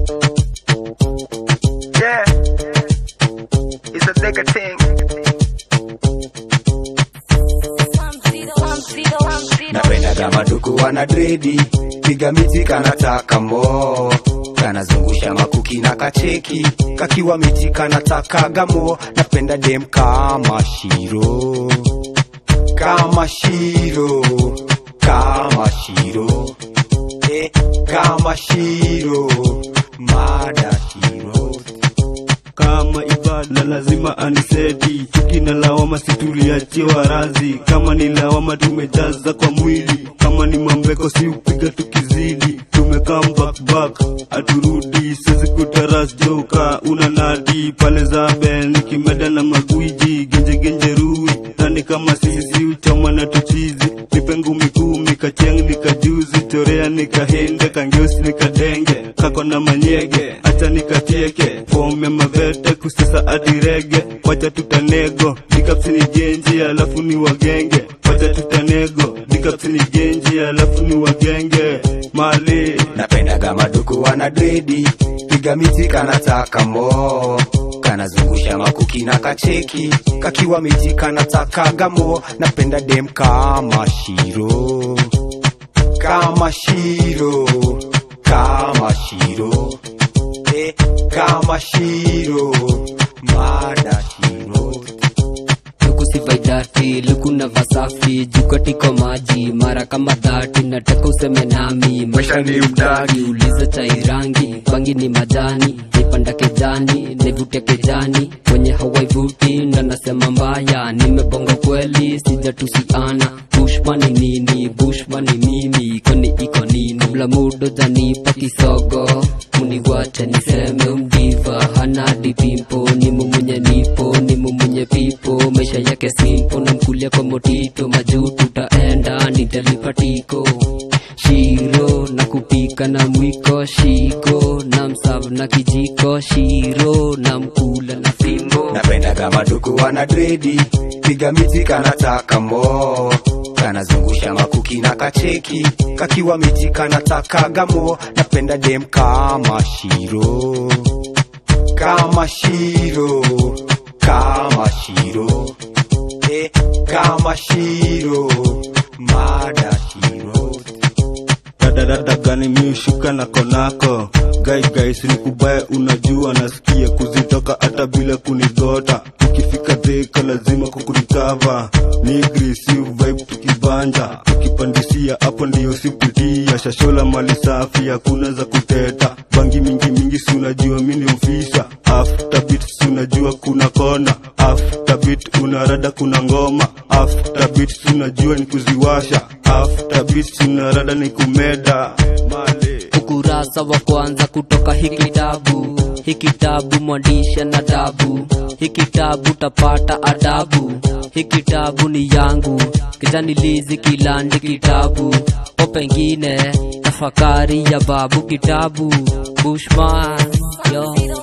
Yeah, it's a nigga thing. Napenda kama duku wana dredi, piga miti kanataka mo, kanazungusha makuki na kacheki, kakiwa miti kanataka gamo. Napenda dem kama Shiro, kama Shiro, kama Shiro, kama Shiro, mada Shiro. Kama ibada lazima aniseti, chuki na lawama situliachiwa razi. Kama ni lawama tumejaza kwa mwili, kama ni mambeko si upiga tukizidi. Tumekam back aturudi, sisi kutaras joka unanadi. Pale zabe nikimeda na magwiji, genje rui nani kama sisi uchama na tuchizi. Nipengu mikumi kacheng nikajuzi, chorea nikahende kangeusi nikadenge. Kako na manyege acha nikatieke, fome mavete kusisa adirege. Wacha tutanego nikapsi ni genji alafu ni wagenge. Wacha tutanego nikapsi ni genji alafu ni wagenge. Mali napenda kama duku wana dredi, piga miti kanataka mo, kanazungusha makuki na kacheki, kakiwa miti kanataka gamo. Napenda dem kama Shiro, kama Shiro, kama Shiro, kama Shiro, mada Shiro. Luku si vaidati, luku na vasafi, jukotiko maji, mara kama dhati. Nataka useme nami, maisha ni mdagi, uliza chai rangi, bangi ni majani. Nipanda kejani, nivute kejani, kwenye hawaivuti na nasema mbaya. Nimebonga kweli, sijatusiana. Bushman ni nini, Bushman ni mimi, koni iko nini. Kabla mudo janipa kisogo, muniwache niseme umdiva. Hana dipimpo, ni mumunye nipo, ni mumunye pipo. Maisha yake simpo, na mkulia kwa motito. Majuu tutaenda, nitalipa tiko. Shiro, na kupika na mwiko. Shiko, na msavu na kijiko. Shiro, na mkula na fimbo. Napenda kama duku wana dredi, piga miti kanataka mo, kanazungusha makuki na kacheki, kakiwa miti kanataka gamo. Napenda dem kama Shiro, kama Shiro, kama Shiro, kama Shiro, mada Shiro. Dada gani miushuka na konako, guys nikubaye unajua. Nasikia kuzitoka hata bila kunigota. Ukifika dheka lazima kukurikava, nigri si vibe tukibanja. Tukipandisia hapo ndiyo sipitia, shashola mali safi hakuna za kuteta. Bangi mingi si unajua mini ofisa. After beat si unajua kuna kona, after beat unarada kuna ngoma. After beat si unajua ni kuziwasha, after beat si unarada ni kumeda. Mali Ukurasa wa kwanza kutoka hiki kitabu. Hiki kitabu mwandishi na dabu. Hiki kitabu tapata adabu. Hiki kitabu ni yangu, kijani lizi kilandi kitabu. O pengine tafakari ya babu kitabu. Bushman, yo.